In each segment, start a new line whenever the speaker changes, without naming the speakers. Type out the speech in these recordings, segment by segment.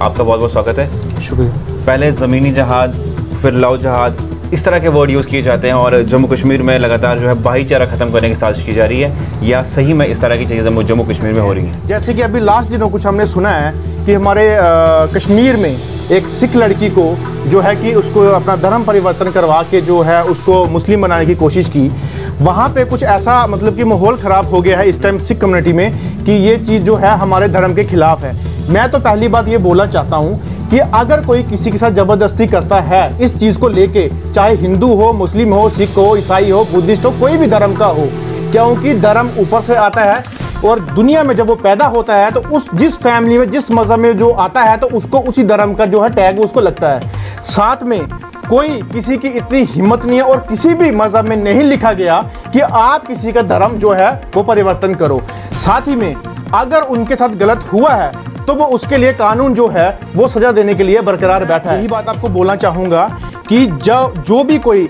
आपका बहुत बहुत स्वागत है।
शुक्रिया।
पहले ज़मीनी जहाद, फिर लव जहाद, इस तरह के वर्ड यूज़ किए जाते हैं और जम्मू कश्मीर में लगातार जो है भाईचारा ख़त्म करने की साजिश की जा रही है, या सही में इस तरह की चीज़ें जम्मू कश्मीर में हो रही हैं?
जैसे कि अभी लास्ट दिनों कुछ हमने सुना है कि हमारे कश्मीर में एक सिख लड़की को जो है कि उसको अपना धर्म परिवर्तन करवा के जो है उसको मुस्लिम बनाने की कोशिश की। वहाँ पे कुछ ऐसा मतलब कि माहौल ख़राब हो गया है इस टाइम सिख कम्युनिटी में कि ये चीज़ जो है हमारे धर्म के ख़िलाफ़ है। मैं तो पहली बात ये बोलना चाहता हूँ कि अगर कोई किसी के साथ ज़बरदस्ती करता है इस चीज़ को लेके, चाहे हिंदू हो, मुस्लिम हो, सिख हो, ईसाई हो, बुद्धिस्ट हो, कोई भी धर्म का हो, क्योंकि धर्म ऊपर से आता है और दुनिया में जब वो पैदा होता है तो उस जिस फैमिली में जिस मज़हब में जो आता है तो उसको उसी धर्म का जो है टैग उसको लगता है। साथ में कोई किसी की इतनी हिम्मत नहीं है और किसी भी मज़हब में नहीं लिखा गया कि आप किसी का धर्म जो है वो परिवर्तन करो। साथ ही में अगर उनके साथ गलत हुआ है तो वो उसके लिए कानून जो है वो सजा देने के लिए बरकरार बैठा है। यही बात आपको बोलना चाहूँगा कि जो भी कोई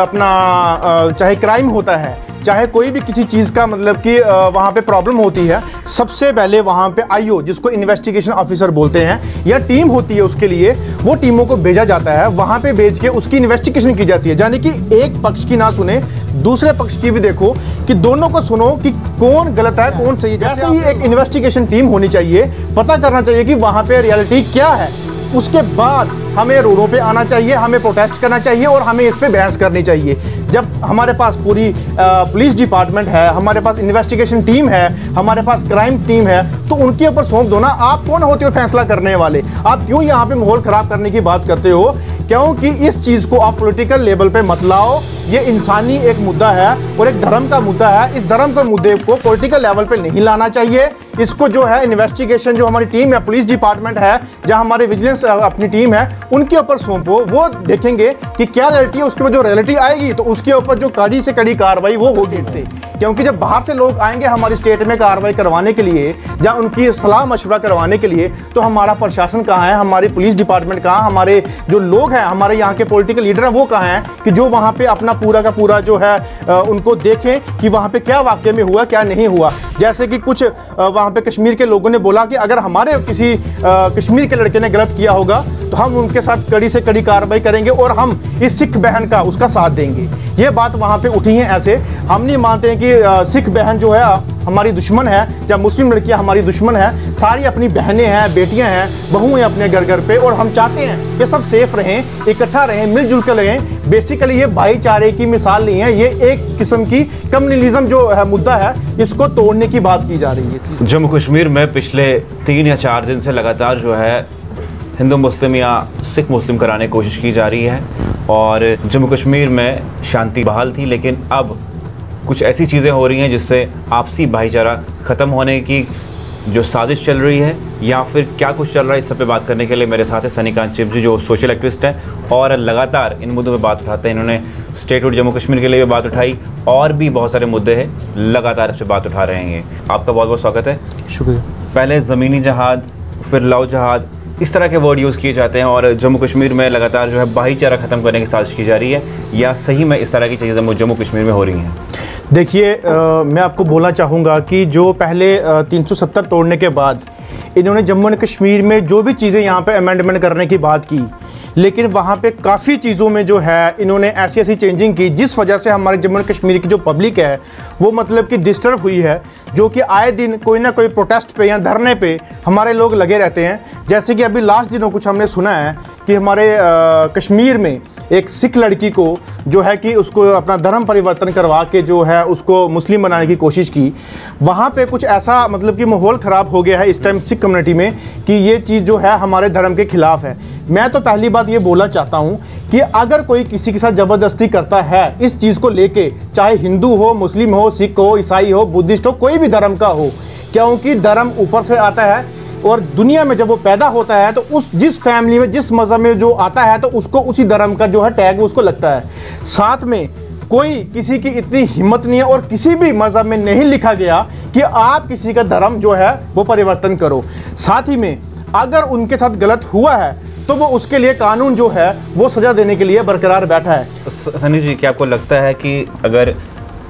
अपना चाहे क्राइम होता है, चाहे कोई भी किसी चीज़ का मतलब कि वहाँ पे प्रॉब्लम होती है, सबसे पहले वहाँ पे आईओ, जिसको इन्वेस्टिगेशन ऑफिसर बोलते हैं, या टीम होती है उसके लिए, वो टीमों को भेजा जाता है। वहाँ पे भेज के उसकी इन्वेस्टिगेशन की जाती है, यानी कि एक पक्ष की ना सुने, दूसरे पक्ष की भी देखो, कि दोनों को सुनो कि कौन गलत है कौन सही है। जैसे ही एक इन्वेस्टिगेशन टीम होनी चाहिए, पता करना चाहिए कि वहाँ पे रियलिटी क्या है। उसके बाद हमें रोडों पे आना चाहिए, हमें प्रोटेस्ट करना चाहिए और हमें इस पे बहस करनी चाहिए। जब हमारे पास पूरी पुलिस डिपार्टमेंट है, हमारे पास इन्वेस्टिगेशन टीम है, हमारे पास क्राइम टीम है, तो उनके ऊपर सौंप दो ना। आप कौन होते हो फैसला करने वाले? आप क्यों यहाँ पे माहौल ख़राब करने की बात करते हो? क्योंकि इस चीज़ को आप पॉलिटिकल लेवल पे मत लाओ। ये इंसानी एक मुद्दा है और एक धर्म का मुद्दा है। इस धर्म के मुद्दे को पॉलिटिकल लेवल पे नहीं लाना चाहिए। इसको जो है इन्वेस्टिगेशन जो हमारी टीम है, पुलिस डिपार्टमेंट है, जहां हमारे विजिलेंस अपनी टीम है, उनके ऊपर सौंपो। वो देखेंगे कि क्या रियलिटी है, उसके बाद जो रियलिटी आएगी तो उसके ऊपर जो कड़ी से कड़ी कार्रवाई वो होगी इससे। क्योंकि जब बाहर से लोग आएंगे हमारी स्टेट में कार्रवाई करवाने के लिए, जहाँ उनकी सलाह मशवरा करवाने के लिए, तो हमारा प्रशासन कहाँ है, हमारी पुलिस डिपार्टमेंट कहाँ, हमारे जो लोग हैं, हमारे यहाँ के पॉलिटिकल लीडर हैं, वो कहाँ हैं कि जो वहाँ पे अपना पूरा का पूरा जो है उनको देखें कि वहाँ पे क्या वाकई में हुआ क्या नहीं हुआ। जैसे कि कुछ वहाँ पे कश्मीर के लोगों ने बोला कि अगर हमारे किसी कश्मीर के लड़के ने गलत किया होगा तो हम उनके साथ कड़ी से कड़ी कार्रवाई करेंगे और हम इस सिख बहन का उसका साथ देंगे। ये बात वहाँ पे उठी है। ऐसे हम नहीं मानते हैं कि सिख बहन जो है हमारी दुश्मन है या मुस्लिम लड़कियां हमारी दुश्मन है। सारी अपनी बहनें हैं, बेटियां हैं, बहुएं हैं अपने घर घर पे, और हम चाहते हैं कि सब सेफ रहें, इकट्ठा रहें, मिलजुल कर रहें। बेसिकली ये भाईचारे की मिसाल नहीं है, ये एक किस्म की कम्युनलिज्म जो है मुद्दा है, इसको तोड़ने की बात की जा रही है।
जम्मू कश्मीर में पिछले 3 या 4 दिन से लगातार जो है हिंदू मुस्लिम या सिख मुस्लिम कराने की कोशिश की जा रही है और जम्मू कश्मीर में शांति बहाल थी, लेकिन अब कुछ ऐसी चीज़ें हो रही हैं जिससे आपसी भाईचारा ख़त्म होने की जो साजिश चल रही है, या फिर क्या कुछ चल रहा है, इस सब पे बात करने के लिए मेरे साथ है सनीकांत चिप जी, जो सोशल एक्टिविस्ट हैं और लगातार इन मुद्दों पे बात उठाते हैं। इन्होंने स्टेटहुड जम्मू कश्मीर के लिए भी बात उठाई और भी बहुत सारे मुद्दे हैं, लगातार इस पर बात उठा रहे हैं। आपका बहुत बहुत स्वागत है।
शुक्रिया।
पहले ज़मीनी जहाद, फिर लव जहाद, इस तरह के वर्ड यूज़ किए जाते हैं और जम्मू कश्मीर में लगातार जो है भाईचारा ख़त्म करने की साजिश की जा रही है, या सही में इस तरह की चीज़ें जम्मू कश्मीर में हो रही हैं?
देखिए, मैं आपको बोलना चाहूँगा कि जो पहले 370 तोड़ने के बाद इन्होंने जम्मू एंड कश्मीर में जो भी चीज़ें यहाँ पे अमेंडमेंट करने की बात की, लेकिन वहाँ पे काफ़ी चीज़ों में जो है इन्होंने ऐसी ऐसी चेंजिंग की जिस वजह से हमारे जम्मू एंड कश्मीर की जो पब्लिक है वो मतलब कि डिस्टर्ब हुई है, जो कि आए दिन कोई ना कोई प्रोटेस्ट पे या धरने पे हमारे लोग लगे रहते हैं। जैसे कि अभी लास्ट दिनों कुछ हमने सुना है कि हमारे कश्मीर में एक सिख लड़की को जो है कि उसको अपना धर्म परिवर्तन करवा के जो है उसको मुस्लिम बनाने की कोशिश की। वहाँ पे कुछ ऐसा मतलब कि माहौल ख़राब हो गया है इस टाइम सिख कम्युनिटी में कि ये चीज़ जो है हमारे धर्म के ख़िलाफ़ है। मैं तो पहली बात ये बोलना चाहता हूँ कि अगर कोई किसी के साथ ज़बरदस्ती करता है इस चीज़ को लेके, चाहे हिंदू हो, मुस्लिम हो, सिख हो, ईसाई हो, बुद्धिस्ट हो, कोई भी धर्म का हो, क्योंकि धर्म ऊपर से आता है और दुनिया में जब वो पैदा होता है तो उस जिस फैमिली में जिस मज़हब में जो आता है तो उसको उसी धर्म का जो है टैग उसको लगता है। साथ में कोई किसी की इतनी हिम्मत नहीं है और किसी भी मज़हब में नहीं लिखा गया कि आप किसी का धर्म जो है वो परिवर्तन करो। साथ ही में अगर उनके साथ गलत हुआ है तो वो उसके लिए कानून जो है वो सज़ा देने के लिए बरकरार बैठा है।
सनी जी, क्या आपको लगता है कि अगर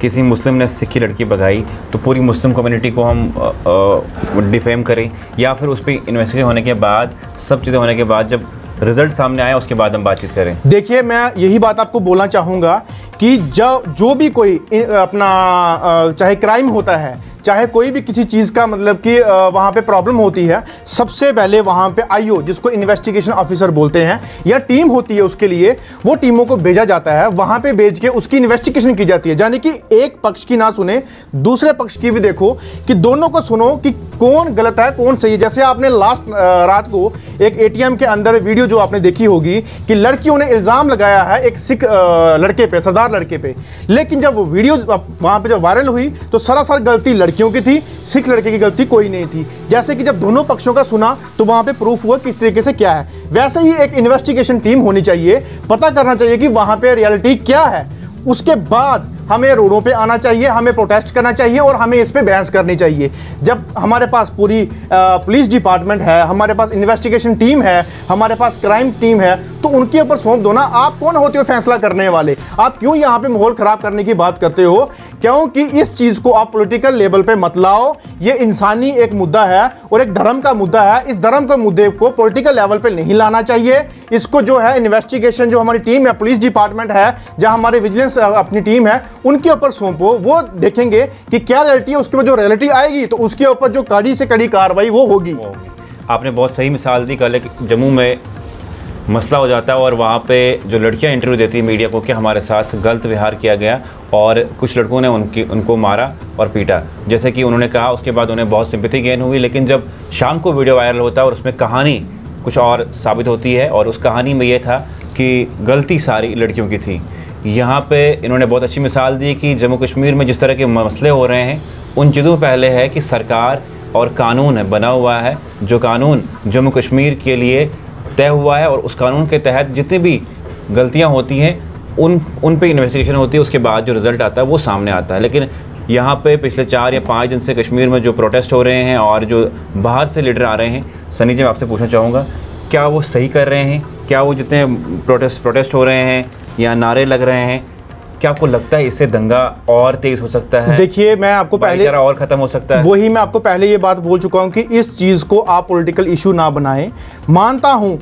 किसी मुस्लिम ने सिख की लड़की भगाई तो पूरी मुस्लिम कम्युनिटी को हम डिफेम करें, या फिर उस पर इन्वेस्टिगेशन होने के बाद, सब चीज़ें होने के बाद, जब रिजल्ट सामने आया उसके बाद हम बातचीत करें? देखिए,
मैं यही बात आपको बोलना चाहूँगा कि जो भी कोई अपना चाहे क्राइम होता है, चाहे कोई भी किसी चीज़ का मतलब कि वहाँ पे प्रॉब्लम होती है, सबसे पहले वहाँ पे आईओ, जिसको इन्वेस्टिगेशन ऑफिसर बोलते हैं, या टीम होती है उसके लिए, वो टीमों को भेजा जाता है, वहाँ पे भेज के उसकी इन्वेस्टिगेशन की जाती है। यानी कि एक पक्ष की ना सुने, दूसरे पक्ष की भी देखो, कि दोनों को सुनो कि कौन गलत है कौन सही है। जैसे आपने लास्ट रात को एक एटीएम के अंदर वीडियो जो आपने देखी होगी कि लड़कियों ने इल्ज़ाम लगाया है एक सिख लड़के पे, सरदार लड़के पे, लेकिन जब वो वीडियो वहाँ पे जब वायरल हुई तो सरासर गलती लड़कियों की थी, सिख लड़के की गलती कोई नहीं थी। जैसे कि जब दोनों पक्षों का सुना तो वहाँ पे प्रूफ हुआ किस तरीके से क्या है। वैसे ही एक इन्वेस्टिगेशन टीम होनी चाहिए, पता करना चाहिए कि वहाँ पे रियलिटी क्या है। उसके बाद हमें रोडों पे आना चाहिए, हमें प्रोटेस्ट करना चाहिए और हमें इस पे बहस करनी चाहिए। जब हमारे पास पूरी पुलिस डिपार्टमेंट है, हमारे पास इन्वेस्टिगेशन टीम है, हमारे पास क्राइम टीम है, तो उनके ऊपर सौंप दो ना। आप कौन होते हो फैसला करने वाले? आप क्यों यहाँ पे माहौल खराब करने की बात करते हो? क्योंकि इस चीज़ को आप पॉलिटिकल लेवल पे मत लाओ। ये इंसानी एक मुद्दा है और एक धर्म का मुद्दा है। इस धर्म के मुद्दे को पॉलिटिकल लेवल पे नहीं लाना चाहिए। इसको जो है इन्वेस्टिगेशन, जो हमारी टीम है, पुलिस डिपार्टमेंट है, जहाँ हमारे विजिलेंस अपनी टीम है, उनके ऊपर सौंपो। वो देखेंगे कि क्या रियलिटी है, उसके बाद जो रियलिटी आएगी तो उसके ऊपर जो कड़ी से कड़ी कार्रवाई वो होगी।
आपने बहुत सही मिसाल दी। कल जम्मू में मसला हो जाता है और वहाँ पे जो लड़कियाँ इंटरव्यू देती है मीडिया को कि हमारे साथ गलत व्यवहार किया गया और कुछ लड़कों ने उनको मारा और पीटा, जैसे कि उन्होंने कहा। उसके बाद उन्हें बहुत सिंपैथी गेन हुई, लेकिन जब शाम को वीडियो वायरल होता है और उसमें कहानी कुछ और साबित होती है, और उस कहानी में ये था कि गलती सारी लड़कियों की थी। यहाँ पे इन्होंने बहुत अच्छी मिसाल दी कि जम्मू कश्मीर में जिस तरह के मसले हो रहे हैं, उन चीज़ों पहले है कि सरकार और कानून है बना हुआ है, जो कानून जम्मू कश्मीर के लिए तय हुआ है, और उस कानून के तहत जितनी भी गलतियाँ होती हैं उन पे इन्वेस्टिगेशन होती है। उसके बाद जो रिज़ल्ट आता है वो सामने आता है। लेकिन यहाँ पे पिछले 4 या 5 दिन से कश्मीर में जो प्रोटेस्ट हो रहे हैं और जो बाहर से लीडर आ रहे हैं, सनी जी मैं आपसे पूछना चाहूँगा, क्या वो सही कर रहे हैं? क्या वो जितने प्रोटेस्ट हो रहे हैं या नारे लग रहे हैं, क्या आपको लगता है इससे दंगा और तेज हो सकता है?
देखिए, मैं आपको पहले
और ख़त्म हो सकता है।
वही मैं आपको पहले ये बात बोल चुका हूँ कि इस चीज़ को आप पॉलिटिकल इशू ना बनाएं। मानता हूँ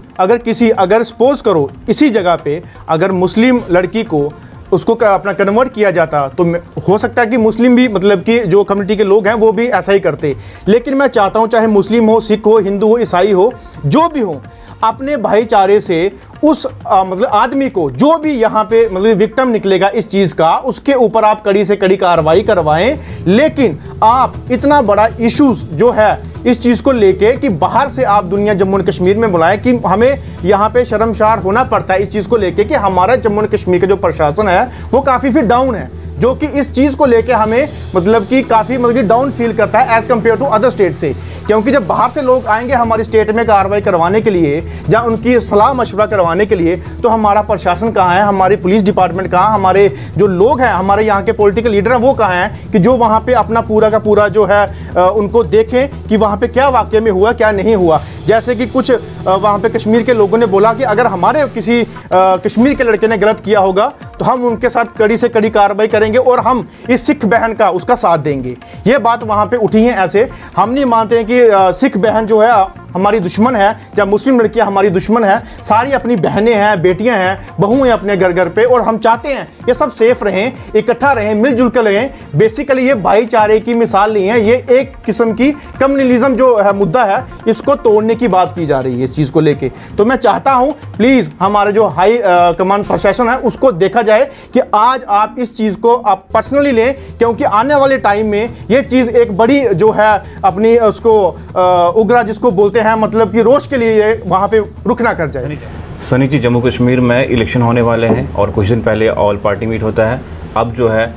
अगर सपोज करो इसी जगह पे अगर मुस्लिम लड़की को उसको अपना कन्वर्ट किया जाता तो हो सकता है कि मुस्लिम भी मतलब कि जो कम्युनिटी के लोग हैं वो भी ऐसा ही करते। लेकिन मैं चाहता हूँ चाहे मुस्लिम हो, सिख हो, हिंदू हो, ईसाई हो, जो भी हो, अपने भाईचारे से उस मतलब आदमी को, जो भी यहाँ पे मतलब विक्टिम निकलेगा इस चीज़ का, उसके ऊपर आप कड़ी से कड़ी कार्रवाई करवाएं। लेकिन आप इतना बड़ा इशू जो है इस चीज़ को लेके कि बाहर से आप दुनिया जम्मू और कश्मीर में बुलाएं, कि हमें यहाँ पे शर्मसार होना पड़ता है इस चीज़ को लेके कि हमारा जम्मू और कश्मीर का जो प्रशासन है वो काफ़ी फिर डाउन है, जो कि इस चीज़ को लेके हमें मतलब कि काफ़ी मतलब डाउन फील करता है as compare to other state से। क्योंकि जब बाहर से लोग आएंगे हमारी स्टेट में कार्रवाई करवाने के लिए, या उनकी सलाह मशवरा करवाने के लिए, तो हमारा प्रशासन कहाँ है, हमारी पुलिस डिपार्टमेंट कहाँ, हमारे जो लोग हैं, हमारे यहाँ के पॉलिटिकल लीडर हैं वो कहाँ हैं, कि जो वहाँ पे अपना पूरा का पूरा जो है उनको देखें कि वहाँ पे क्या वाकई में हुआ क्या नहीं हुआ। जैसे कि कुछ वहाँ पे कश्मीर के लोगों ने बोला कि अगर हमारे किसी कश्मीर के लड़के ने गलत किया होगा तो हम उनके साथ कड़ी से कड़ी कार्रवाई करेंगे और हम इस सिख बहन का उसका साथ देंगे। ये बात वहाँ पे उठी है। ऐसे हम नहीं मानते हैं कि सिख बहन जो है हमारी दुश्मन है, या मुस्लिम लड़कियां हमारी दुश्मन है। सारी अपनी बहनें हैं, बेटियां हैं, बहुएं हैं अपने घर घर पे, और हम चाहते हैं ये सब सेफ रहें, इकट्ठा रहें, मिलजुल कर रहें। बेसिकली ये भाईचारे की मिसाल नहीं है, ये एक किस्म की कम्युनलिज्म जो है मुद्दा है, इसको तोड़ने की बात की जा रही है इस चीज़ को लेके। तो मैं चाहता हूँ प्लीज़ हमारे जो हाई कमांड प्रशासन है उसको देखा जाए कि आज आप इस चीज़ को आप पर्सनली लें, क्योंकि आने वाले टाइम में ये चीज़ एक बड़ी जो है अपनी उसको उग्रा जिसको बोलते हैं, मतलब कि रोष के लिए वहाँ पे रुक ना कर जाए।
सनी जी, जम्मू कश्मीर में इलेक्शन होने वाले हैं और कुछ दिन पहले ऑल पार्टी मीट होता है। अब जो है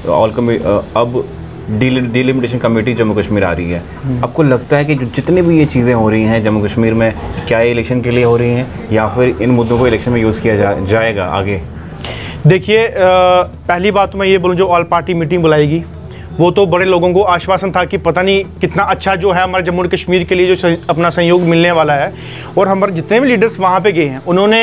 अब डिलिमिटेशन कमेटी जम्मू कश्मीर आ रही है। आपको लगता है कि जो जितनी भी ये चीज़ें हो रही हैं जम्मू कश्मीर में, क्या ये इलेक्शन के लिए हो रही हैं या फिर इन मुद्दों को इलेक्शन में यूज़ किया जाएगा आगे?
देखिए, पहली बात तो मैं ये बोलूँ, जो ऑल पार्टी मीटिंग बुलाएगी वो तो बड़े लोगों को आश्वासन था कि पता नहीं कितना अच्छा जो है हमारे जम्मू और कश्मीर के लिए जो अपना सहयोग मिलने वाला है। और हमारे जितने भी लीडर्स वहाँ पे गए हैं उन्होंने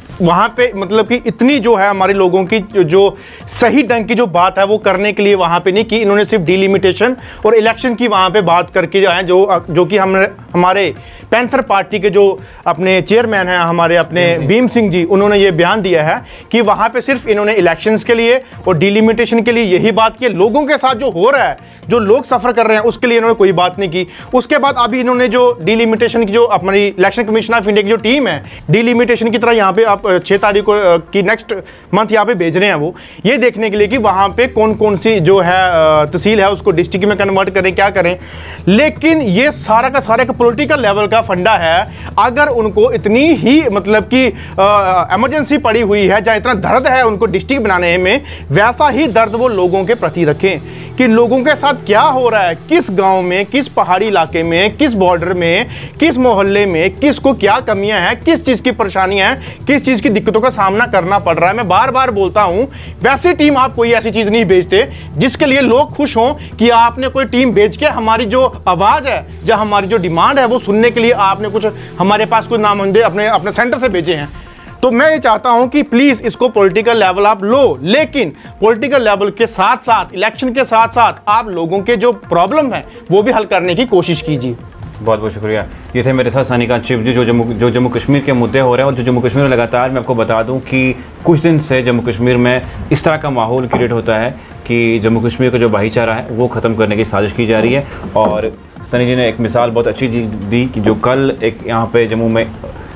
वहाँ पे मतलब कि इतनी जो है हमारे लोगों की जो सही ढंग की जो बात है वो करने के लिए वहाँ पे नहीं की। इन्होंने सिर्फ डिलिमिटेशन और इलेक्शन की वहाँ पे बात करके जो है जो कि हमारे पैंथर पार्टी के जो अपने चेयरमैन हैं हमारे अपने भीम सिंह जी, उन्होंने ये बयान दिया है कि वहाँ पे सिर्फ इन्होंने इलेक्शंस के लिए और डिलिमिटेशन के लिए यही बात की। लोगों के साथ जो हो रहा है, जो लोग सफ़र कर रहे हैं, उसके लिए इन्होंने कोई बात नहीं की। उसके बाद अभी इन्होंने जो डिलिमिटेशन की जो अपनी इलेक्शन कमीशन ऑफ इंडिया की जो टीम है, डिलिमिटेशन की तरह यहाँ पे आप 6 तारीख को की नेक्स्ट मंथ यहाँ पे भेज रहे हैं वो, ये देखने के लिए कि वहाँ पे कौन कौन सी जो है तहसील है उसको डिस्ट्रिक्ट में कन्वर्ट करें, क्या करें। लेकिन ये सारा का सारा एक पॉलिटिकल लेवल का फंडा है। अगर उनको इतनी ही मतलब कि इमरजेंसी पड़ी हुई है, जहाँ इतना दर्द है उनको डिस्ट्रिक्ट बनाने में, वैसा ही दर्द वो लोगों के प्रति रखें कि लोगों के साथ क्या हो रहा है, किस गांव में, किस पहाड़ी इलाके में, किस बॉर्डर में, किस मोहल्ले में, किसको क्या कमियां हैं, किस चीज़ की परेशानियां हैं, किस चीज़ की दिक्कतों का सामना करना पड़ रहा है। मैं बार बार बोलता हूं, वैसी टीम आप कोई ऐसी चीज़ नहीं भेजते जिसके लिए लोग खुश हों कि आपने कोई टीम भेज के हमारी जो आवाज़ है या हमारी जो डिमांड है वो सुनने के लिए आपने कुछ हमारे पास कुछ नामंदे अपने सेंटर से भेजे हैं। तो मैं ये चाहता हूं कि प्लीज़ इसको पॉलिटिकल लेवल आप लो, लेकिन पॉलिटिकल लेवल के साथ साथ, इलेक्शन के साथ साथ आप लोगों के जो प्रॉब्लम है वो भी हल करने की कोशिश कीजिए।
बहुत बहुत शुक्रिया। ये थे मेरे साथ सानिका चिप जी, जो जम्मू कश्मीर के मुद्दे हो रहे हैं और जो जम्मू कश्मीर में लगातार मैं आपको बता दूं कि कुछ दिन से जम्मू कश्मीर में इस तरह का माहौल क्रिएट होता है कि जम्मू कश्मीर का जो भाईचारा है वो ख़त्म करने की साजिश की जा रही है। और सनी जी ने एक मिसाल बहुत अच्छी दी कि जो कल एक यहाँ पे जम्मू में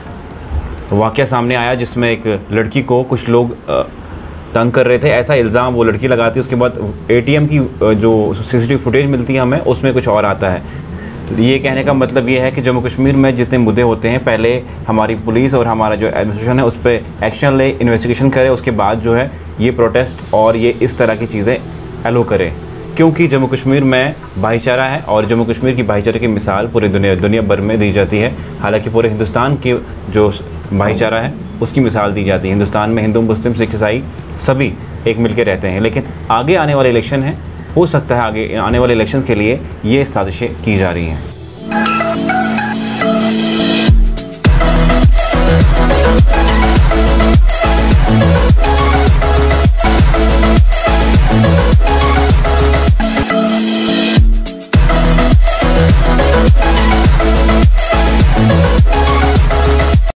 वाक़या सामने आया जिसमें एक लड़की को कुछ लोग तंग कर रहे थे, ऐसा इल्ज़ाम वो लड़की लगाती है। उसके बाद ATM की जो CCTV फुटेज मिलती है हमें, उसमें कुछ और आता है। तो ये कहने का मतलब ये है कि जम्मू कश्मीर में जितने मुद्दे होते हैं, पहले हमारी पुलिस और हमारा जो एडमिनिस्ट्रेशन है उस पर एक्शन ले, इन्वेस्टिगेशन करे, उसके बाद जो है ये प्रोटेस्ट और ये इस तरह की चीज़ें एलो करे, क्योंकि जम्मू कश्मीर में भाईचारा है और जम्मू कश्मीर की भाईचारे की मिसाल पूरे दुनिया भर में दी जाती है। हालांकि पूरे हिंदुस्तान की जो भाईचारा है उसकी मिसाल दी जाती है। हिंदुस्तान में हिंदू, मुस्लिम, सिख, ईसाई सभी एक मिलकर रहते हैं। लेकिन आगे आने वाले इलेक्शन है, हो सकता है आगे आने वाले इलेक्शन के लिए ये साजिशें की जा रही हैं।